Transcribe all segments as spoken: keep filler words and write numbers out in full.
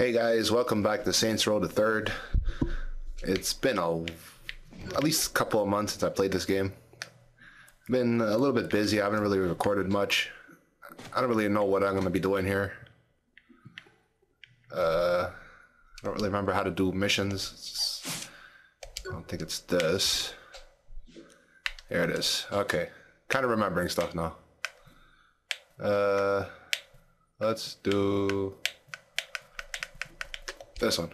Hey guys, welcome back to Saints Row the Third. It's been a at least a couple of months since I played this game. I've been a little bit busy. I haven't really recorded much. I don't really know what I'm going to be doing here. Uh, I don't really remember how to do missions. It's just, I don't think it's this. There it is. Okay, kind of remembering stuff now. Uh, let's do this one.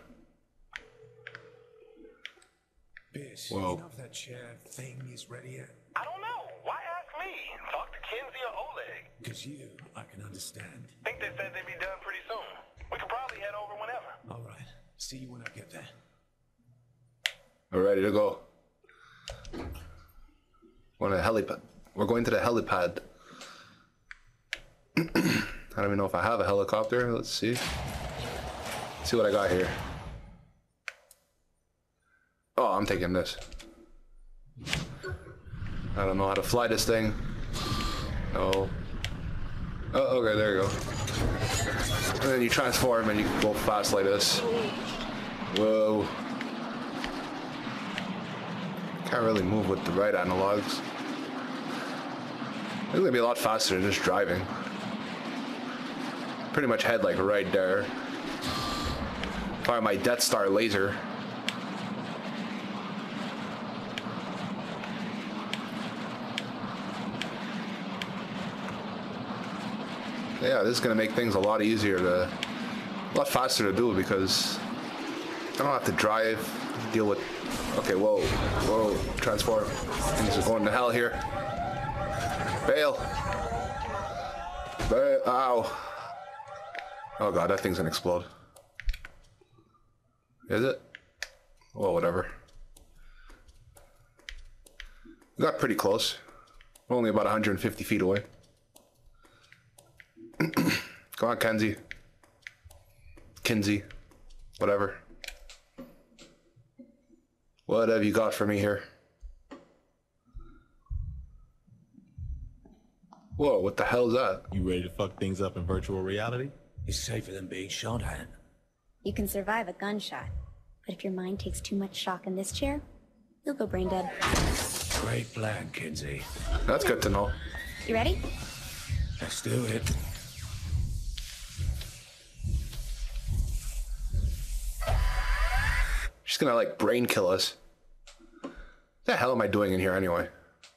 Bish, Whoa. you know if that chair thing is ready yet? I don't know. Why ask me? Talk to Kenzie or Oleg. Because you, I can understand. Think they said they'd be done pretty soon. We could probably head over whenever. All right. See you when I get there. We're ready to go. On a helipad. We're going to the helipad. I don't even know if I have a helicopter. Let's see. Let's see what I got here. Oh, I'm taking this. I don't know how to fly this thing. No. Oh, okay, there you go. And then you transform and you can go fast like this. Whoa. Can't really move with the right analogs. It's gonna be a lot faster than just driving. Pretty much head like right there. Fire my Death Star laser. Yeah, this is gonna make things a lot easier to, a lot faster to do because I don't have to drive, deal with. Okay, whoa, whoa, transform. Things are going to hell here. Bail. Bail. Ow. Oh god, that thing's gonna explode. Is it? Well, whatever. We got pretty close. We're only about one hundred fifty feet away. Come on, Kenzie. Kinsey. Whatever. What have you got for me here? Whoa, what the hell is that? You ready to fuck things up in virtual reality? It's safer than being shot at. You can survive a gunshot, but if your mind takes too much shock in this chair, you'll go brain dead. Great plan, Kinsey. That's good to know. You ready? Let's do it. She's gonna like brain kill us. What the hell am I doing in here anyway?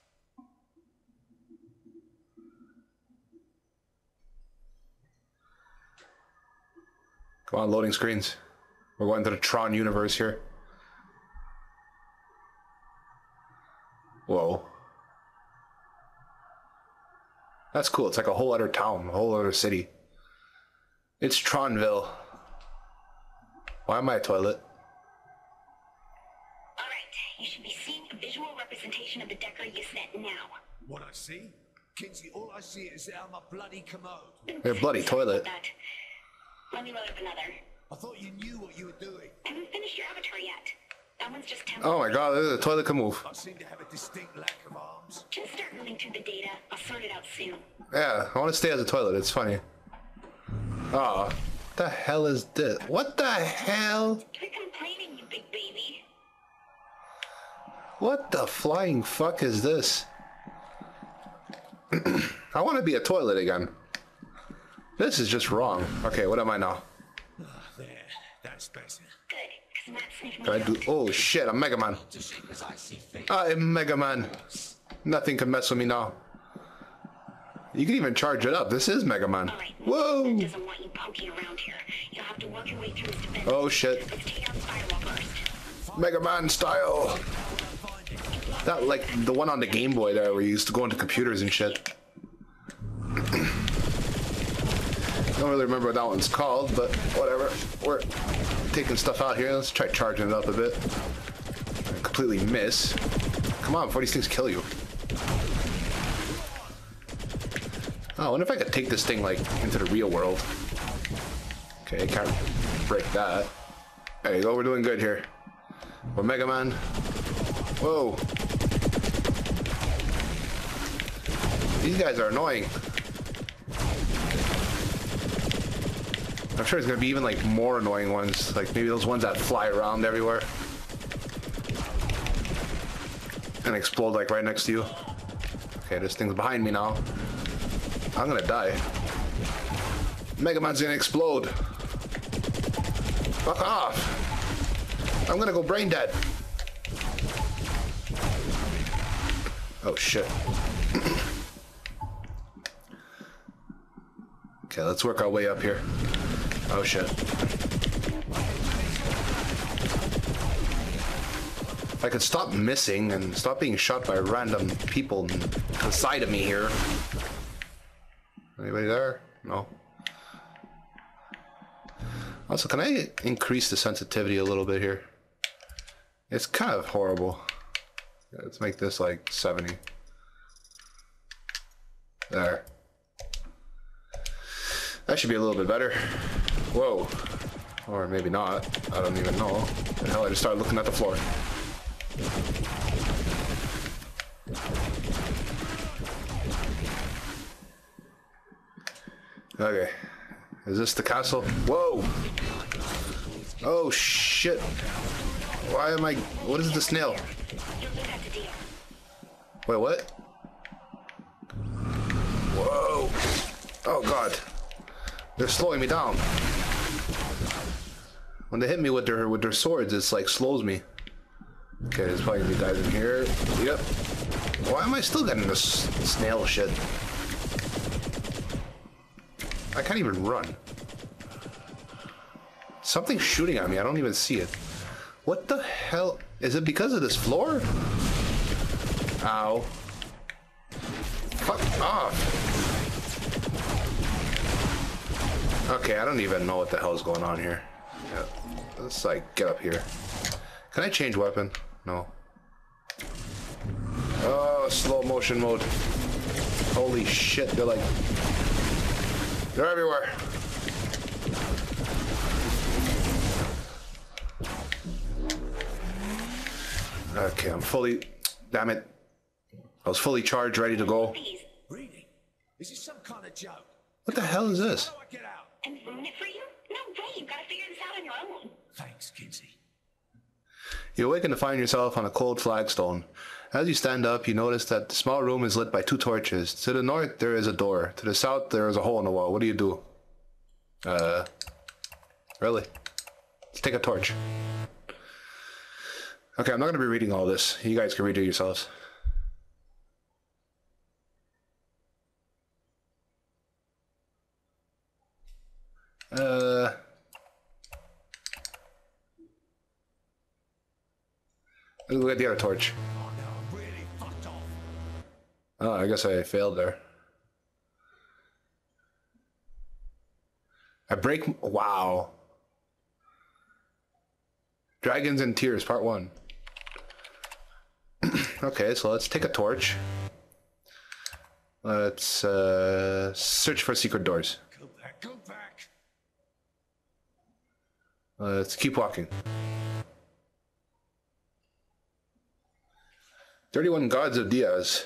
Come on, loading screens. We're going to the Tron universe here. Whoa. That's cool. It's like a whole other town, a whole other city. It's Tronville. Why am I a toilet? Alright, you should be seeing a visual representation of the Decker you sent now. What I see? Kinsey, all I see is out my bloody commode. Your bloody Sorry about toilet. that. Let me load up another. I thought you knew what you were doing. I haven't finished your avatar yet. That one's just temporary. Oh my god, the toilet can move. I seem to have a distinct lack of arms. Just start moving through the data. I'll sort it out soon. Yeah, I want to stay as a toilet. It's funny. Oh, what the hell is this? What the hell? Quit complaining, you big baby. What the flying fuck is this? I want to be a toilet again. This is just wrong. Okay, what am I now? Ah, there. That's better. Good, because Matt's sniffing Can I me do? Oh shit, I'm Mega Man. Just as I see fit. I'm Mega Man. Nothing can mess with me now. You can even charge it up. This is Mega Man. Alright, Whoa! Matt doesn't want you poking around here. You'll have to work your way through his defense. Oh shit. Let's take out Firewall first. Mega Man style. That like the one on the Game Boy there where you used to go into computers and shit. Don't really remember what that one's called, but whatever. We're taking stuff out here. Let's try charging it up a bit. I completely miss. Come on, before these things kill you. Oh, I wonder if I could take this thing like into the real world. Okay, can't break that. There you go, we're doing good here. We're Mega Man. Whoa. These guys are annoying. I'm sure there's gonna be even like more annoying ones, like maybe those ones that fly around everywhere and explode like right next to you. Okay, this thing's behind me now. I'm gonna die. Mega Man's gonna explode. Fuck off. I'm gonna go brain dead. Oh shit. Okay, let's work our way up here. Oh shit. If I could stop missing and stop being shot by random people inside of me here. Anybody there? No. Also, can I increase the sensitivity a little bit here? It's kind of horrible. Let's make this like seventy. There. That should be a little bit better. Whoa. Or maybe not. I don't even know. The hell, I just started looking at the floor. Okay. Is this the castle? Whoa! Oh shit! Why am I... What is the snail? Wait, what? Whoa! Oh god. They're slowing me down. When they hit me with their with their swords, it's like slows me. Okay, there's probably gonna be guys in here. Yep. Why am I still getting this snail shit? I can't even run. Something's shooting at me. I don't even see it. What the hell? Is it because of this floor? Ow. Fuck off. Okay, I don't even know what the hell is going on here. Yeah. Let's like get up here. Can I change weapon? No. Oh, slow motion mode. Holy shit, they're like... They're everywhere. Okay, I'm fully... Damn it. I was fully charged, ready to go. Really? Is this some kind of joke? What the hell is this? How do I get out? And ruin it for you? No way, you've got to figure this out on your own. Thanks, Kinsey. You awaken to find yourself on a cold flagstone. As you stand up, you notice that the small room is lit by two torches. To the north, there is a door. To the south, there is a hole in the wall. What do you do? Uh, really? Let's take a torch. Okay, I'm not going to be reading all this. You guys can read it yourselves. Uh... Let's look at the other torch. Oh no, I'm really fucked off. Oh, I guess I failed there. I break... Wow. Dragons and Tears, part one. Okay, so let's take a torch. Let's uh, search for secret doors. Go back, go back. Let's keep walking. thirty-one Gods of Diaz.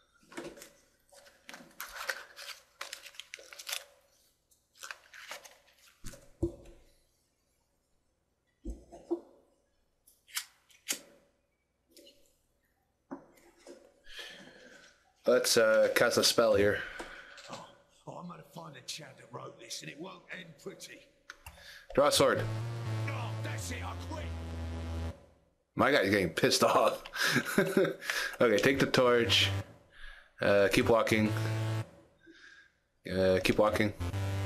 Let's uh, cast a spell here. Oh, oh, I'm gonna find the chap that wrote this, and it won't end pretty. Draw a sword. Oh, that's it. I quit. My guy's getting pissed off. Okay, take the torch. Uh, keep walking. Uh, keep walking.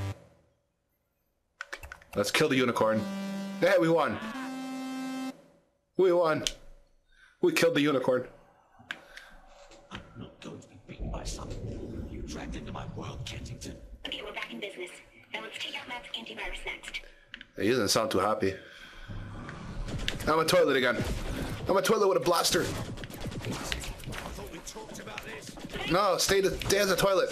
Let's kill the unicorn. Yeah, we won. We won. We killed the unicorn. I'm not going to be beaten by something you dragged into my world, Kensington. Okay, we're back in business. Now let's take out Matt's antivirus next. He doesn't sound too happy. I'm a toilet again. I'm a toilet with a blaster. I thought we talked about this. No, stay, to, stay as a toilet.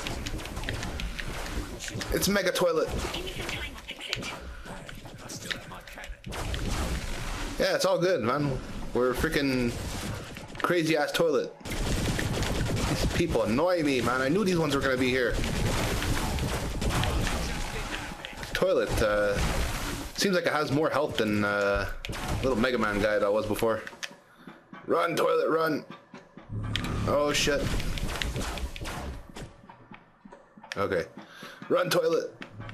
It's mega toilet. Give me some time, I'll fix it. I still have my cannon. Yeah, it's all good, man. We're a freaking crazy ass toilet. These people annoy me, man. I knew these ones were gonna be here. toilet uh, seems like it has more health than uh, little Mega Man guy that was before. Run, toilet, run! Oh shit. Okay. Run, toilet!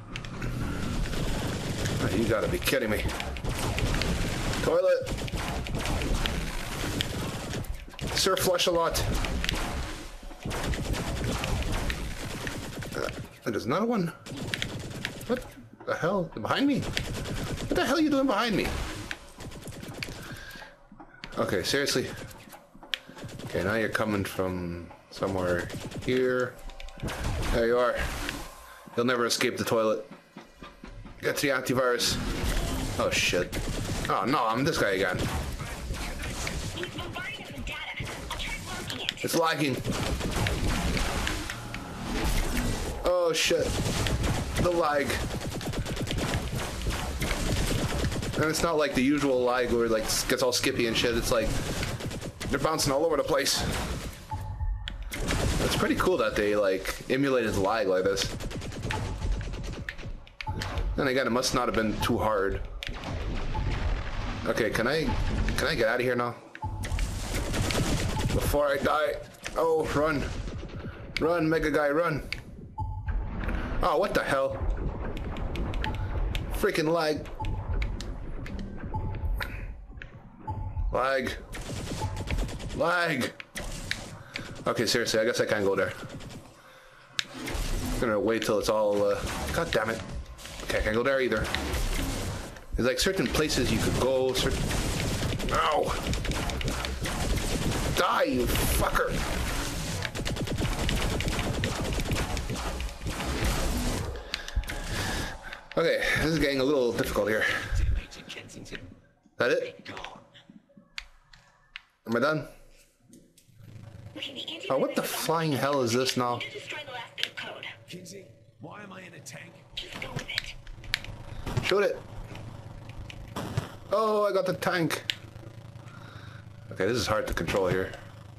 Oh, you gotta be kidding me. Toilet! Sir, flush a lot. Uh, there's another one. What the hell? Behind me? What the hell are you doing behind me? Okay, seriously. Okay, now you're coming from somewhere here. There you are. You'll never escape the toilet. Get to the antivirus. Oh shit. Oh no, I'm this guy again. It's lagging. Oh shit. The lag. And it's not like the usual lag where it like gets all skippy and shit. It's like they're bouncing all over the place. It's pretty cool that they like emulated lag like this. Then again, it must not have been too hard. Okay, can I can I get out of here now? Before I die. Oh, run. Run, Mega Guy, run. Oh, what the hell? Freaking lag. Lag. Lag. Okay, seriously, I guess I can't go there. I'm gonna wait till it's all, uh... God damn it. Okay, I can't go there either. There's like certain places you could go, certain... Ow! Die, you fucker! Okay, this is getting a little difficult here. Is that it? Am I done? Oh, what the flying hell is this now? Kinsey, why am I in a tank? Shoot it! Oh, I got the tank! Okay, this is hard to control here.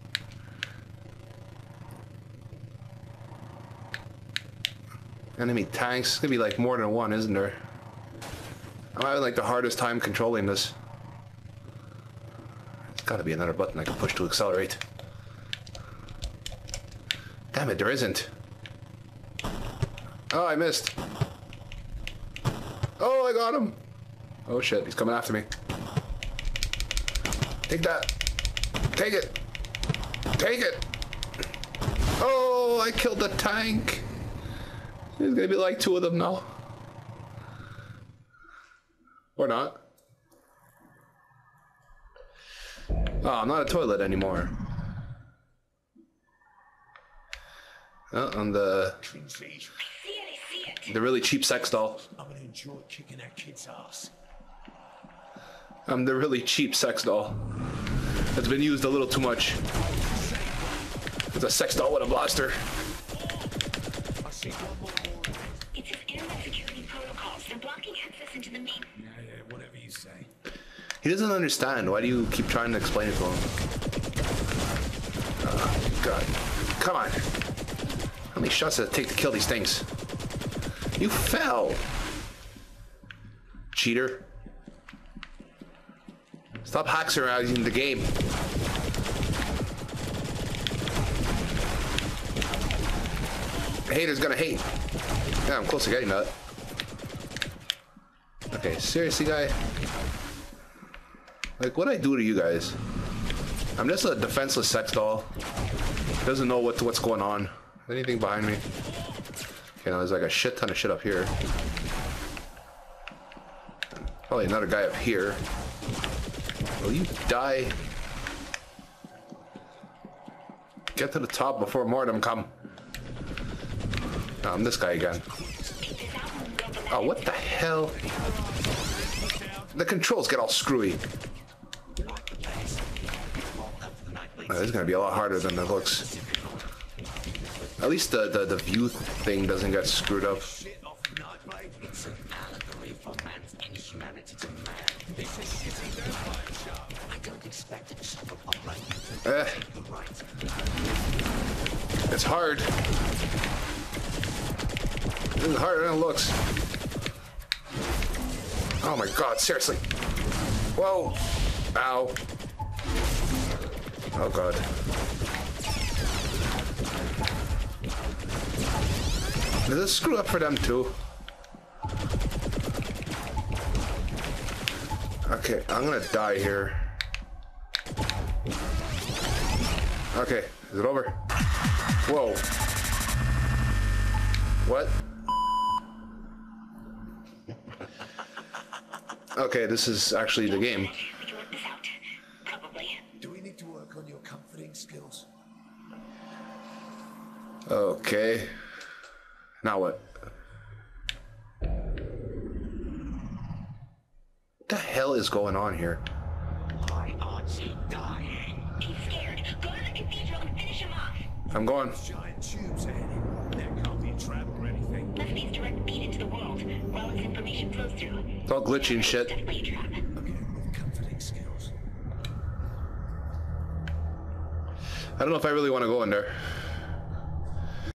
Enemy tanks. It's gonna be like more than one, isn't there? I'm having like the hardest time controlling this. There's gotta be another button I can push to accelerate. Damn it, there isn't. Oh, I missed. Oh, I got him. Oh shit, he's coming after me. Take that. Take it. Take it. Oh, I killed the tank. There's gonna be like two of them now. Or not. Oh, I'm not a toilet anymore. Oh, on the the really cheap sex doll. I'm gonna enjoy kicking that kid's ass. I'm the really cheap sex doll. It's been used a little too much. It's a sex doll with a blaster. I see one more. It says internet security protocols. They're blocking access into the main. Yeah, yeah, whatever you say. He doesn't understand. Why do you keep trying to explain it to him? Oh, God. Come on. How many shots does it take to kill these things? You fell! Cheater. Stop hacksarizing the game. Haters gonna hate. Yeah, I'm close to getting that. Okay, seriously, guy? Like, what'd I do to you guys? I'm just a defenseless sex doll. Doesn't know what what's going on. Anything behind me? Okay, now there's like a shit ton of shit up here. Probably another guy up here. Will you die? Get to the top before more of them come. Oh, I'm this guy again. Oh, what the hell? The controls get all screwy. Oh, this is gonna be a lot harder than it looks. At least the, the, the view thing doesn't get screwed up. Eh. It's hard. This is harder than it looks. Oh my god, seriously. Whoa. Ow. Oh god. Did this screw up for them too? Okay, I'm gonna die here. Okay, is it over? Whoa. What? Okay, this is actually the game. We can work this out. Probably. Do we need to work on your comforting skills? Okay. Now what? What the hell is going on here? Why aren't you dying? He's scared. Go to the cathedral and finish him off. I'm going. Giant tubes ahead. There can't be a trap or anything. Plus these direct feed into the world. Relics information flows through. It's all glitchy and shit. Definitely a trap. Again with comforting skills. I don't know if I really want to go in there.